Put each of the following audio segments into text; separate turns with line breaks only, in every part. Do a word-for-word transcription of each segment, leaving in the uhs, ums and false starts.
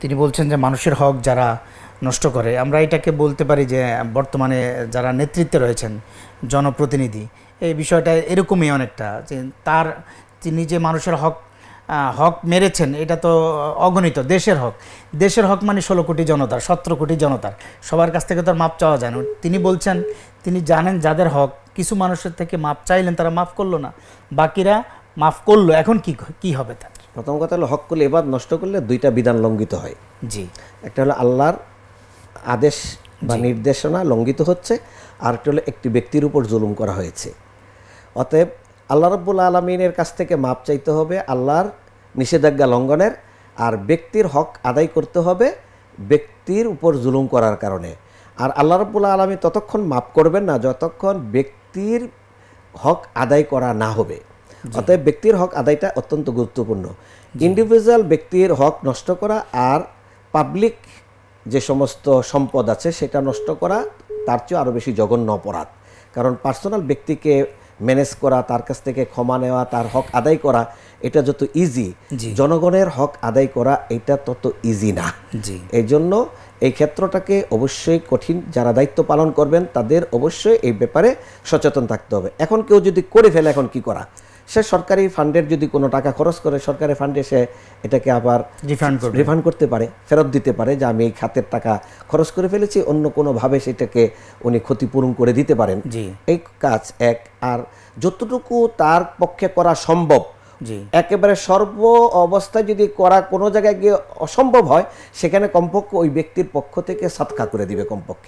তিনি বলছেন যে মানুষের হক যারা নষ্ট করে, আমরা এটাকে বলতে পারি যে বর্তমানে যারা নেতৃত্বে রয়েছেন জনপ্রতিনিধি, এই বিষয়টা এরকমই অনেকটা, যে তার তিনি যে মানুষের হক হক মেরেছেন এটা তো অগণিত, দেশের হক, দেশের হক মানে ষোলো কোটি জনতার, সতেরো কোটি জনতার, সবার কাছ থেকে তো আর মাপ চাওয়া যায় না। তিনি বলছেন তিনি জানেন যাদের হক, কিছু মানুষের থেকে মাপ চাইলেন তারা মাফ করলো না, বাকিরা মাফ করলো, এখন কি কি হবে তার?
প্রথম কথা হলো হক করলে এবার নষ্ট করলে দুইটা বিধান লঙ্ঘিত হয়।
জি,
একটা হলো আল্লাহর আদেশ বা নির্দেশনা লঙ্ঘিত হচ্ছে, আর একটা হলো একটি ব্যক্তির উপর জুলুম করা হয়েছে। অতএব আল্লাহ রাব্বুল আলামিনের কাছ থেকে মাপ চাইতে হবে আল্লাহর নিষেধাজ্ঞা লঙ্ঘনের, আর ব্যক্তির হক আদায় করতে হবে ব্যক্তির উপর জুলুম করার কারণে। আর আল্লাহ রাব্বুল আলামিন ততক্ষণ মাপ করবেন না যতক্ষণ ব্যক্তির হক আদায় করা না হবে। অতএব ব্যক্তির হক আদায়টা অত্যন্ত গুরুত্বপূর্ণ। ইন্ডিভিজুয়াল ব্যক্তির হক নষ্ট করা আর পাবলিক যে সমস্ত সম্পদ আছে সেটা নষ্ট করা তার চেয়ে আরও বেশি জঘন্য অপরাধ। কারণ পার্সোনাল ব্যক্তিকে ম্যানেজ করা, তার কাছ থেকে ক্ষমা নেওয়া, তার হক আদায় করা এটা যত ইজি, জনগণের হক আদায় করা এটা তত ইজি না। এই জন্য এই ক্ষেত্রটাকে অবশ্যই কঠিন, যারা দায়িত্ব পালন করবেন তাদের অবশ্যই এই ব্যাপারে সচেতন থাকতে হবে। এখন কেউ যদি করে ফেলে, এখন কি করা? সে সরকারি ফান্ডের যদি কোনো টাকা খরচ করে, সরকারি ফান্ডে সে এটাকে আবার রিফান্ড রিফান্ড করতে পারে, ফেরত দিতে পারে, যে আমি এই খাতের টাকা খরচ করে ফেলেছি, অন্য কোনোভাবে সেটাকে উনি ক্ষতিপূরণ করে দিতে পারেন। এই কাজ এক। আর যতটুকু তার পক্ষে করা সম্ভব, একেবারে সর্ব অবস্থায় যদি করা কোনো জায়গায় গিয়ে অসম্ভব হয়, সেখানে কমপক্ষে ওই ব্যক্তির পক্ষ থেকে সৎকা করে দিবে কমপক্ষে।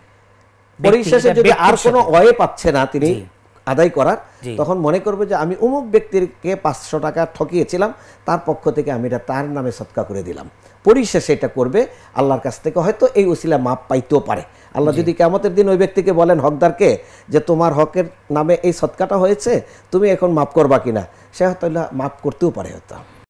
পরিশেষে যদি আর কোনো ওয়ে পাচ্ছে না তিনি আদায় করার, তখন মনে করবে যে আমি অমুক ব্যক্তিকে পাঁচশো টাকা ঠকিয়েছিলাম, তার পক্ষ থেকে আমি এটা তার নামে সৎকা করে দিলাম। পরিশেষে এটা করবে, আল্লাহর কাছ থেকে হয়তো এই ওসিলা মাপ পাইতেও পারে। আল্লাহ যদি কিয়ামতের দিন ওই ব্যক্তিকে বলেন, হকদারকে, যে তোমার হকের নামে এই সৎকাটা হয়েছে, তুমি এখন মাপ করবা কিনা, সে হয়তো মাপ করতেও পারে হয়তো।